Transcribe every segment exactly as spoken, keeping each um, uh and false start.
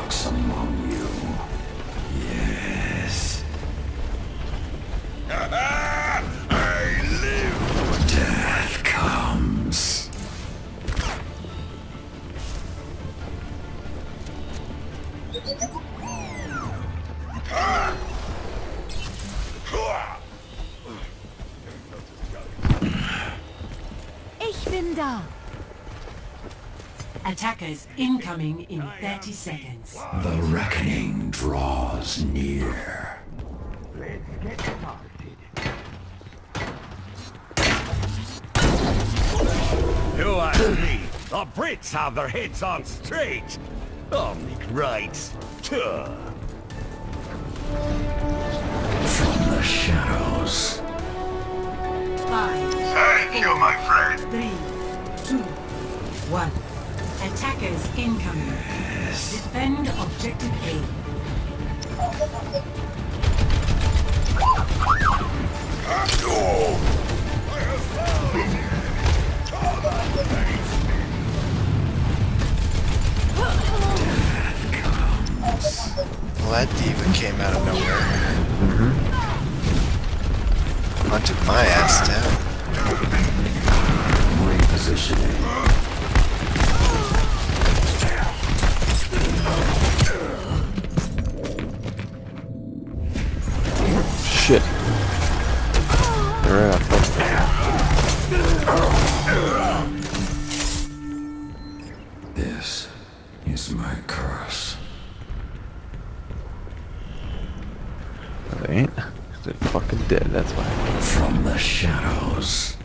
walks among you. Yes. I live. Death comes. Ich bin da. Attackers incoming in thirty seconds. The reckoning draws near. Let's get started. You ask me. The Brits have their heads on straight. Omnic rights. Tuh. From the shadows. Five. Thank you, my friend. Three, two, one. Attackers incoming. Defend objective A. Well, that diva came out of nowhere. Mm-hmm. Hunted my ass down. Repositioning. Shit. They're right off. This is my curse. They ain't. They're fucking dead, that's why. From the shadows.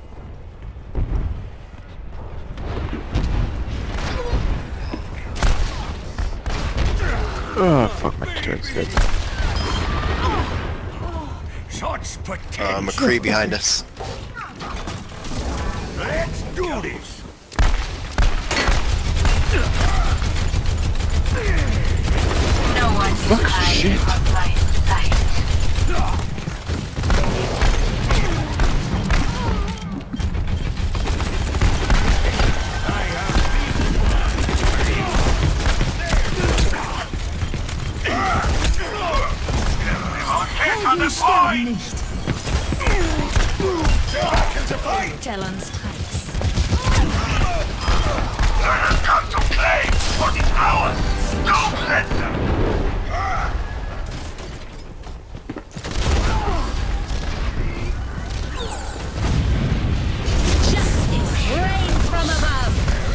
Oh, fuck, my turret's dead. Such potential. Uh, McCree behind us. Let's do this. No one Fuck, shit. Talon's heights. They have come to play for the hour. Don't let them. Justice reigns from above.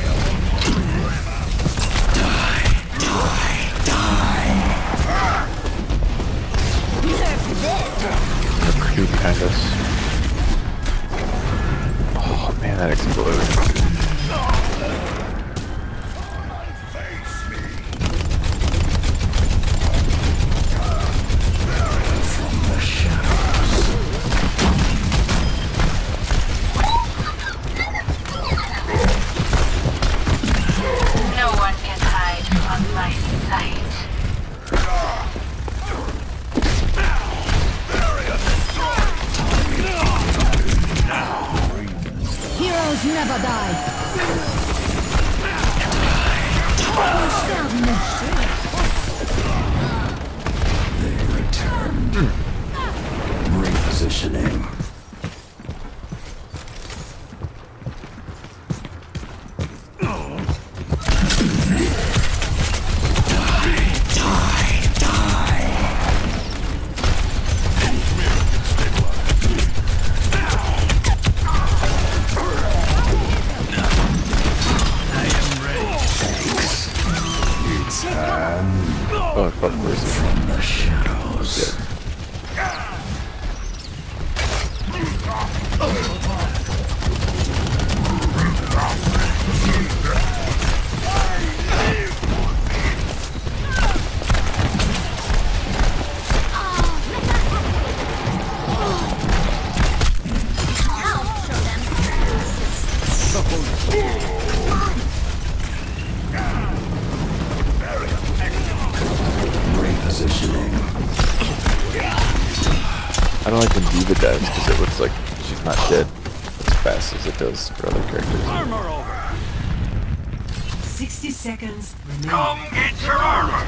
Die, die, die. Nerf this. McCree behind us. Oh man, that exploded. From the shadows. No one can hide from my sight. Heroes never die. They returned. Repositioning. Oh fuck, where's it? From the shadows. Dead. Repositioning. I don't like when Diva dies because it looks like she's not dead as fast as it does for other characters. Armor over. sixty seconds remaining. Come get your armor!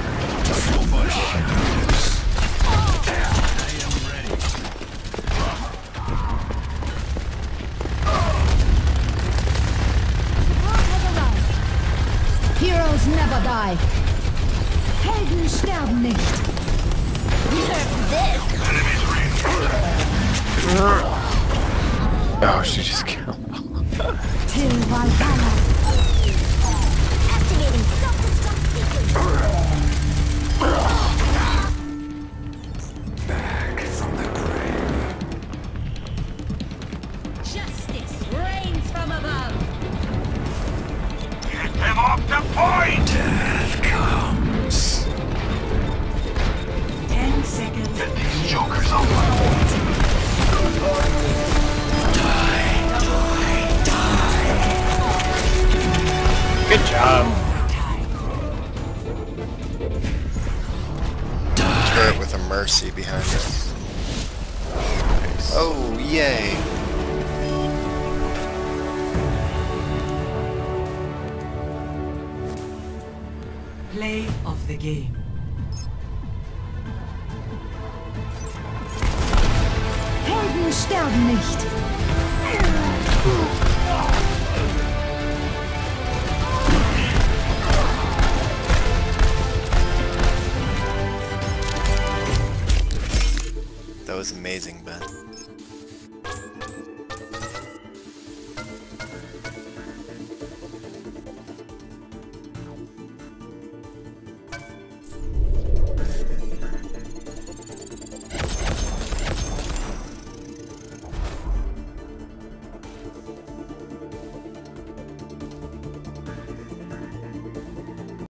Heroes never die. Helden sterben nicht. Oh, she just killed. Till Valhalla. Activating self-destruct Back from the grave. Justice reigns from above. Get them off the point! Death comes. Ten seconds. These jokers are one. Good job. Turret with a mercy behind us. Oh, yay. Play of the game. Helden sterben nicht. That was amazing, Ben.